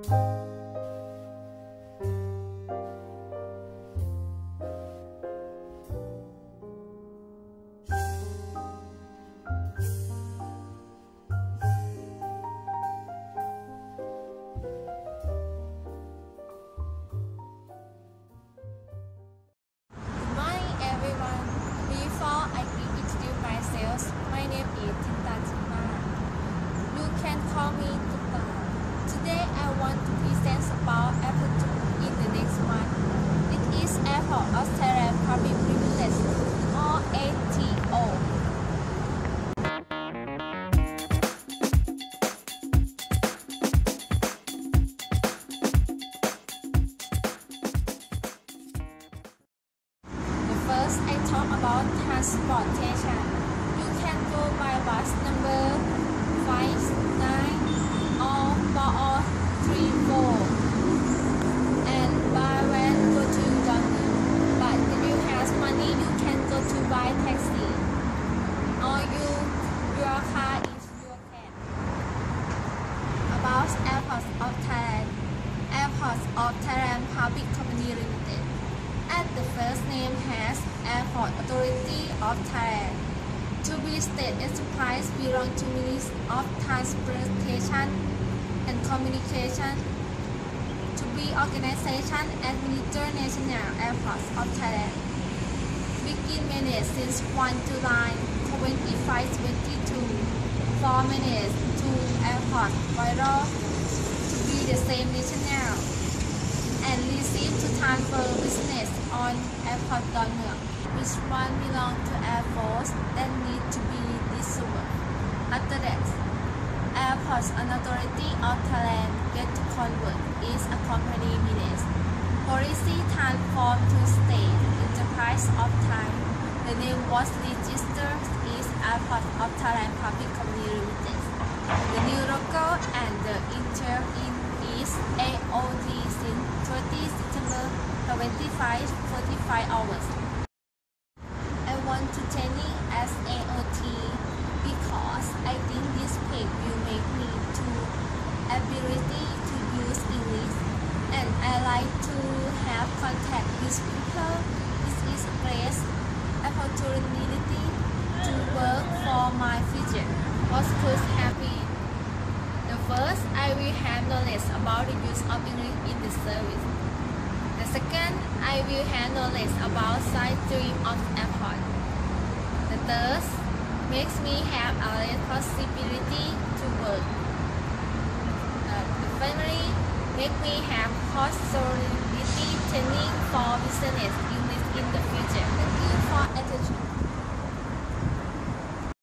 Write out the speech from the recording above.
My name is Tinta Chima. You can call me Tuta. Today I want to present about Airport 2 in the next month. It is Airport Australian Public Limited, or ATO. First, I talk about transportation. You can go by bus number 59 or 434 and by van go to Yangon. But if you have money, you can go to by taxi or your car is your cat. About Airports of Thailand. Airports of Thailand Public Company Limited. At the first name has Airport Authority of Thailand. To be state enterprise belong to Ministry of Transportation and Communication. To be organization administer National Airports of Thailand. Begin managed since 1 July 2522. For managed to airport by law to be the same national. And receive to transfer business on Airport Don Mueang, which one belong to Air Force that need to be dissolved. After that, Airports Authority of Thailand get to convert is a company business. Policy transformed to state enterprise of Thai. The name was registered is Airports of Thailand Public Company Limited. The new logo and the interior is AOT since 30 September 45 hours. I want to train as AOT because I think this page will make me to ability to use English and I like to have contact with people. This is a great opportunity to work for my future. Of course, happy. First, I will have knowledge about the use of English in the service. The second, I will have knowledge about side stream of airport. The third, makes me have a possibility to work. The finally, make me have possibility training for business English in the